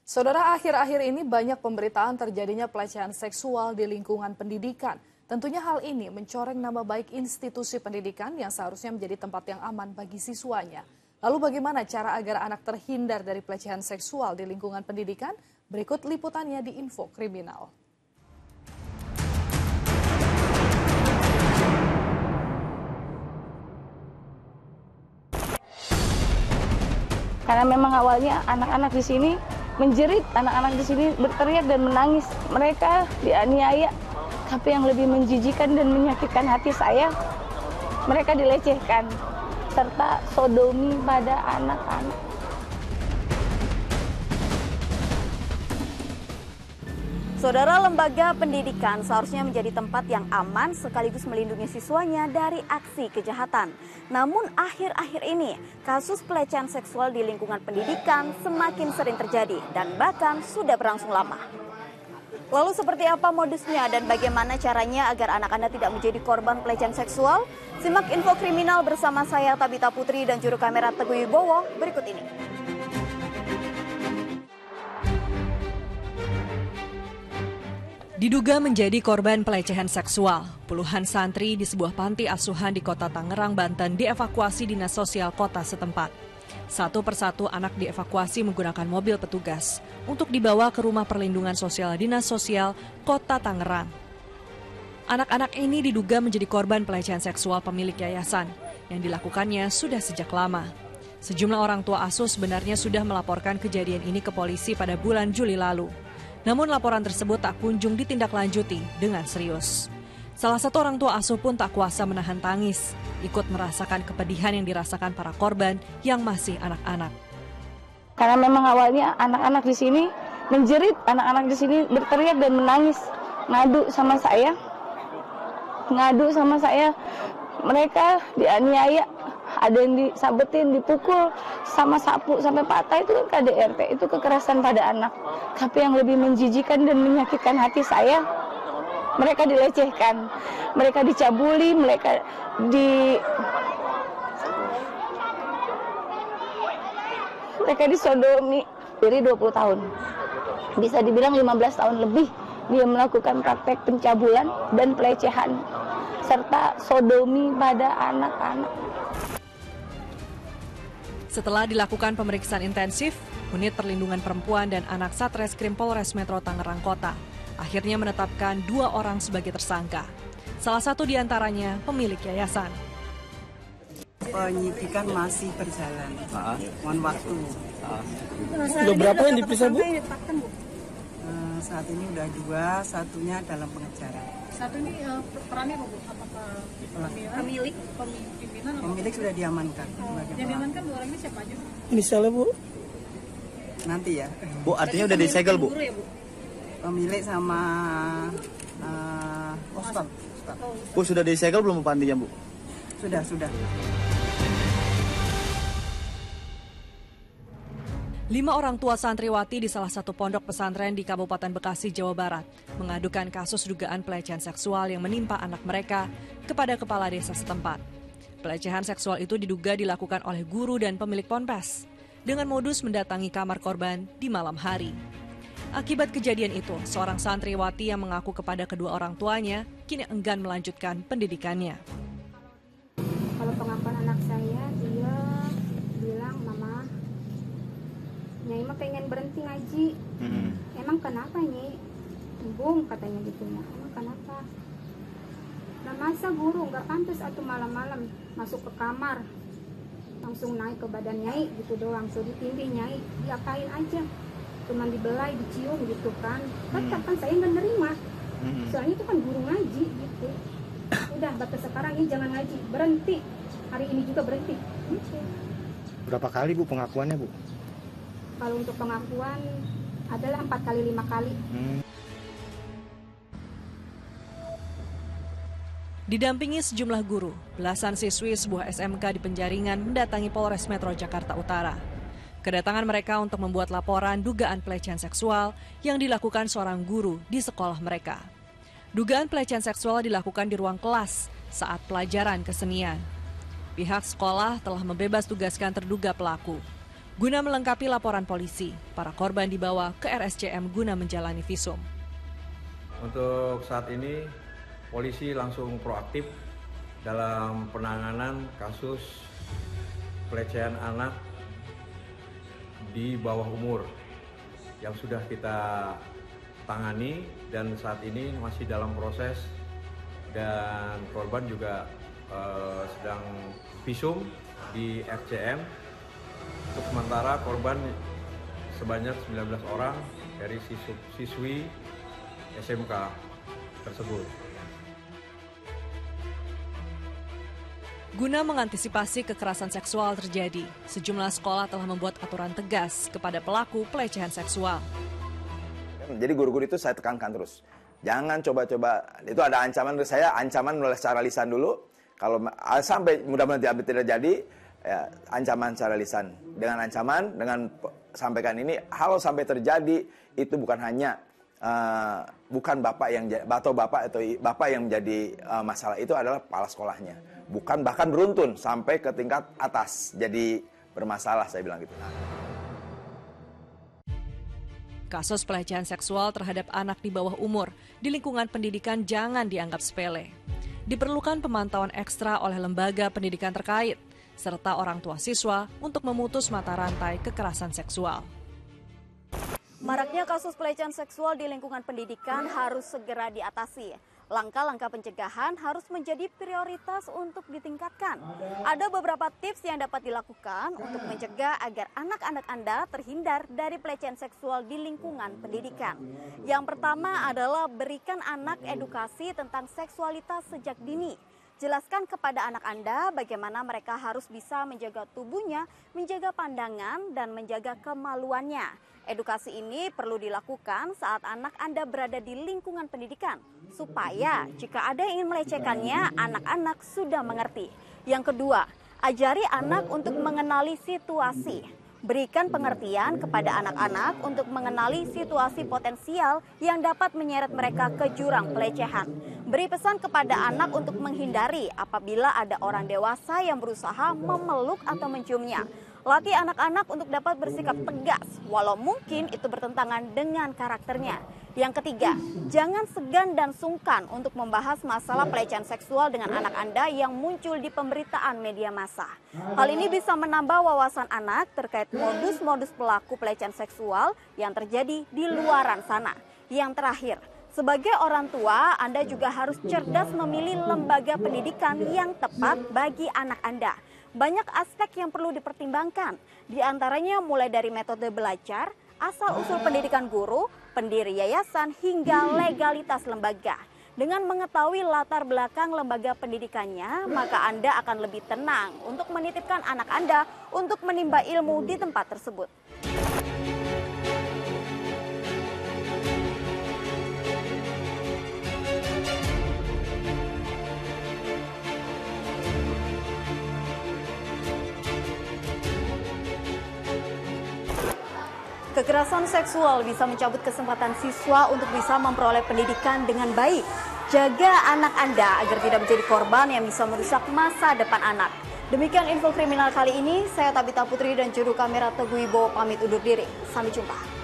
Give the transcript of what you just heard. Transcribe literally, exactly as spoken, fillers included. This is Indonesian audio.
Saudara, akhir-akhir ini banyak pemberitaan terjadinya pelecehan seksual di lingkungan pendidikan. Tentunya hal ini mencoreng nama baik institusi pendidikan yang seharusnya menjadi tempat yang aman bagi siswanya. Lalu bagaimana cara agar anak terhindar dari pelecehan seksual di lingkungan pendidikan? Berikut liputannya di Info Kriminal. Karena memang awalnya anak-anak di sini menjerit, anak-anak di sini berteriak dan menangis. Mereka dianiaya. Tapi yang lebih menjijikan dan menyakitkan hati saya, mereka dilecehkan serta sodomi pada anak-anak. Saudara, lembaga pendidikan seharusnya menjadi tempat yang aman sekaligus melindungi siswanya dari aksi kejahatan. Namun akhir-akhir ini kasus pelecehan seksual di lingkungan pendidikan semakin sering terjadi dan bahkan sudah berlangsung lama. Lalu seperti apa modusnya dan bagaimana caranya agar anak Anda tidak menjadi korban pelecehan seksual? Simak Info Kriminal bersama saya Tabita Putri dan juru kamera Teguh Wibowo berikut ini. Diduga menjadi korban pelecehan seksual, puluhan santri di sebuah panti asuhan di Kota Tangerang, Banten dievakuasi Dinas Sosial kota setempat. Satu persatu anak dievakuasi menggunakan mobil petugas untuk dibawa ke Rumah Perlindungan Sosial Dinas Sosial Kota Tangerang. Anak-anak ini diduga menjadi korban pelecehan seksual pemilik yayasan yang dilakukannya sudah sejak lama. Sejumlah orang tua asuh sebenarnya sudah melaporkan kejadian ini ke polisi pada bulan Juli lalu. Namun laporan tersebut tak kunjung ditindaklanjuti dengan serius. Salah satu orang tua asuh pun tak kuasa menahan tangis, ikut merasakan kepedihan yang dirasakan para korban yang masih anak-anak. Karena memang awalnya anak-anak di sini menjerit, anak-anak di sini berteriak dan menangis, ngadu sama saya, ngadu sama saya, mereka dianiaya. Ada yang disabetin, dipukul sama sapu sampai patah, itu kan K D R T, itu kekerasan pada anak. Tapi yang lebih menjijikan dan menyakitkan hati saya, mereka dilecehkan, mereka dicabuli, mereka di mereka disodomi dari dua puluh tahun. Bisa dibilang lima belas tahun lebih dia melakukan praktek pencabulan dan pelecehan serta sodomi pada anak-anak. Setelah dilakukan pemeriksaan intensif, Unit Perlindungan Perempuan dan Anak Satreskrim Polres Metro Tangerang Kota akhirnya menetapkan dua orang sebagai tersangka. Salah satu diantaranya pemilik yayasan. Penyidikan masih berjalan, ah. mohon waktu. Ah. Sudah berapa yang diperiksa, Bu? Uh, saat ini udah dua, satunya dalam pengejaran. Satu ini uh, perannya apa, Bu? Apakah pemilik, pimpinan? Pemilik sudah diamankan. Oh, yang diamankan dua orang ini siapa aja? Misalnya, Bu? Nanti ya. Bu, artinya udah disegel, Bu? Ya, Bu? Pemilik sama uh, Ustaz. Bu, sudah disegel belum pantinya, Bu? Sudah, sudah. Lima orang tua santriwati di salah satu pondok pesantren di Kabupaten Bekasi, Jawa Barat mengadukan kasus dugaan pelecehan seksual yang menimpa anak mereka kepada kepala desa setempat. Pelecehan seksual itu diduga dilakukan oleh guru dan pemilik ponpes dengan modus mendatangi kamar korban di malam hari. Akibat kejadian itu, seorang santriwati yang mengaku kepada kedua orang tuanya kini enggan melanjutkan pendidikannya. Kalau pengakuan anak saya, dia bilang, Mama, Nyai mah pengen berhenti ngaji. Hmm. Emang kenapa, Nyai? Bung, katanya gitu ya. Emang kenapa? Nah, masa guru nggak pantas atau malam-malam masuk ke kamar, langsung naik ke badan Nyai gitu doang, so ditindih Nyai, diapain aja, cuman dibelai, dicium gitu kan. Tetap kan saya nggak nerima, soalnya itu kan guru ngaji gitu. Udah, batas sekarang ini jangan ngaji, berhenti. Hari ini juga berhenti. Gitu. Berapa kali, Bu, pengakuannya, Bu? Kalau untuk pengakuan adalah empat kali lima kali. Hmm. Didampingi sejumlah guru, belasan siswi sebuah S M K di Penjaringan mendatangi Polres Metro Jakarta Utara. Kedatangan mereka untuk membuat laporan dugaan pelecehan seksual yang dilakukan seorang guru di sekolah mereka. Dugaan pelecehan seksual dilakukan di ruang kelas saat pelajaran kesenian. Pihak sekolah telah membebas tugaskan terduga pelaku. Guna melengkapi laporan polisi, para korban dibawa ke R S C M guna menjalani visum. Untuk saat ini, polisi langsung proaktif dalam penanganan kasus pelecehan anak di bawah umur yang sudah kita tangani dan saat ini masih dalam proses, dan korban juga eh, sedang visum di R C M. Untuk sementara korban sebanyak sembilan belas orang dari siswi S M K tersebut. Guna mengantisipasi kekerasan seksual terjadi, sejumlah sekolah telah membuat aturan tegas kepada pelaku pelecehan seksual. Jadi guru-guru itu saya tekankan terus. Jangan coba-coba, itu ada ancaman dari saya, ancaman melalui secara lisan dulu. Kalau sampai mudah-mudahan tidak jadi, ya, ancaman secara lisan. Dengan ancaman, dengan sampaikan ini, kalau sampai terjadi, itu bukan hanya uh, bukan bapak yang atau bapak atau bapak yang menjadi uh, masalah, itu adalah kepala sekolahnya. Bukan bahkan beruntun sampai ke tingkat atas jadi bermasalah, saya bilang gitu. Kasus pelecehan seksual terhadap anak di bawah umur di lingkungan pendidikan jangan dianggap sepele. Diperlukan pemantauan ekstra oleh lembaga pendidikan terkait, serta orang tua siswa untuk memutus mata rantai kekerasan seksual. Maraknya kasus pelecehan seksual di lingkungan pendidikan harus segera diatasi. Langkah-langkah pencegahan harus menjadi prioritas untuk ditingkatkan. Ada beberapa tips yang dapat dilakukan untuk mencegah agar anak-anak Anda terhindar dari pelecehan seksual di lingkungan pendidikan. Yang pertama adalah berikan anak edukasi tentang seksualitas sejak dini. Jelaskan kepada anak Anda bagaimana mereka harus bisa menjaga tubuhnya, menjaga pandangan, dan menjaga kemaluannya. Edukasi ini perlu dilakukan saat anak Anda berada di lingkungan pendidikan, supaya jika ada yang ingin melecehkannya, anak-anak sudah mengerti. Yang kedua, ajari anak untuk mengenali situasi. Berikan pengertian kepada anak-anak untuk mengenali situasi potensial yang dapat menyeret mereka ke jurang pelecehan. Beri pesan kepada anak untuk menghindari apabila ada orang dewasa yang berusaha memeluk atau menciumnya. Latih anak-anak untuk dapat bersikap tegas, walau mungkin itu bertentangan dengan karakternya. Yang ketiga, jangan segan dan sungkan untuk membahas masalah pelecehan seksual dengan anak Anda yang muncul di pemberitaan media massa. Hal ini bisa menambah wawasan anak terkait modus-modus pelaku pelecehan seksual yang terjadi di luaran sana. Yang terakhir, sebagai orang tua, Anda juga harus cerdas memilih lembaga pendidikan yang tepat bagi anak Anda. Banyak aspek yang perlu dipertimbangkan, di antaranya mulai dari metode belajar, asal-usul pendidikan guru, pendiri yayasan, hingga legalitas lembaga. Dengan mengetahui latar belakang lembaga pendidikannya, maka Anda akan lebih tenang untuk menitipkan anak Anda untuk menimba ilmu di tempat tersebut. Kekerasan seksual bisa mencabut kesempatan siswa untuk bisa memperoleh pendidikan dengan baik. Jaga anak Anda agar tidak menjadi korban yang bisa merusak masa depan anak. Demikian info kriminal kali ini, saya Tabita Putri dan juru kamera Teguh Wibowo pamit undur diri. Sampai jumpa.